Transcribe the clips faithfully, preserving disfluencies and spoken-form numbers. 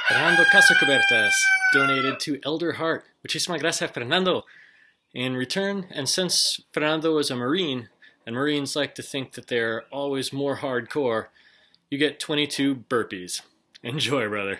Fernando Casacubertas donated to Elder Heart. Muchísimas gracias, Fernando. In return, and since Fernando is a Marine, and Marines like to think that they're always more hardcore, you get twenty-two burpees. Enjoy, brother.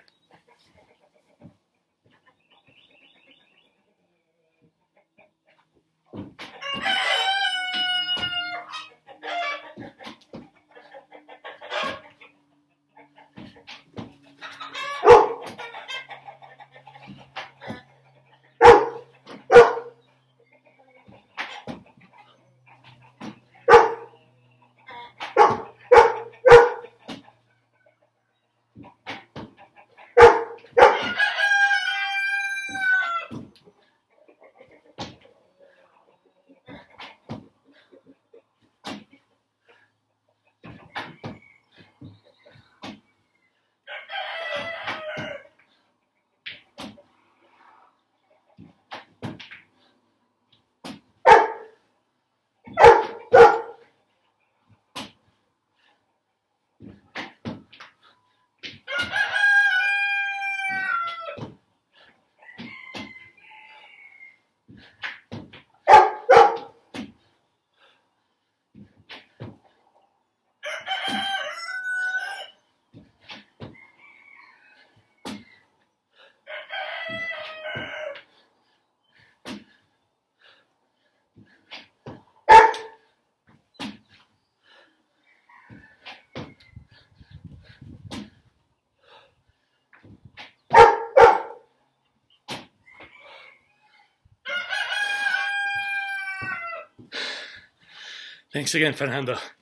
Thanks again, Fernando.